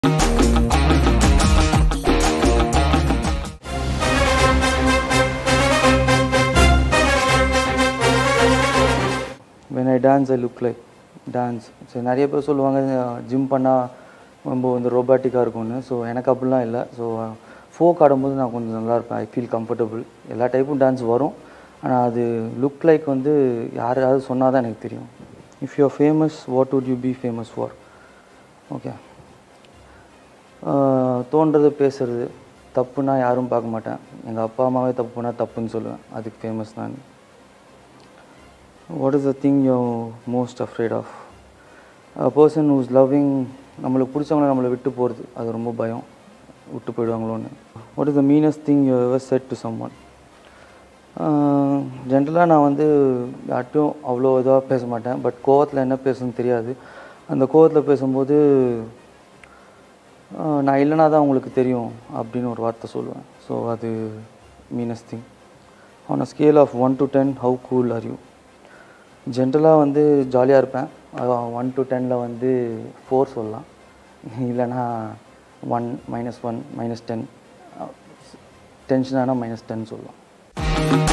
When I dance, I look like dance. So நிறைய பேர் சொல்லுவாங்க ஜிம் பண்ணால் ரொம்ப வந்து ரோபாட்டிக்காக இருக்கும்னு. ஸோ எனக்கு அப்படிலாம் இல்லை. ஸோ ஃபோக் ஆடும்போது நான் கொஞ்சம் நல்லா இருப்பேன். I feel comfortable. எல்லா டைப்பும் டான்ஸ் வரும். ஆனால் அது லுக் லைக் வந்து யாராவது சொன்னால் தான் எனக்கு தெரியும். If you are famous, what would you be famous for? Okay, தோன்றது பேசுறது தப்புன்னா யாரும் பார்க்க மாட்டேன். எங்கள் அப்பா அம்மாவே தப்பு பண்ணால் தப்புன்னு சொல்லுவேன். அதுக்கு ஃபேமஸ் தான். What is the thing you're most afraid of? A person who's loving, நம்மளுக்கு பிடிச்சவங்கள நம்மளை விட்டு போகிறது, அது ரொம்ப பயம், விட்டு போயிடுவாங்களோன்னு. What is the meanest thing you ever said to someone? ஜென்ரலாக நான் வந்து யார்ட்டும் அவ்வளோ இதாக பேச மாட்டேன். பட் கோவத்தில் என்ன பேசணும்னு தெரியாது. அந்த கோவத்தில் பேசும்போது நான் இல்லைனா தான் உங்களுக்கு தெரியும் அப்படின்னு ஒரு வார்த்தை சொல்லுவேன். ஸோ அது meanest thing. On a scale of 1 to 10, how cool are you? ஜென்ரலாக வந்து ஜாலியாக இருப்பேன். 1 to 10 வந்து 4 சொல்லலாம். இல்லைனா 1, -1, -10, டென்ஷனானா -10 சொல்லலாம்.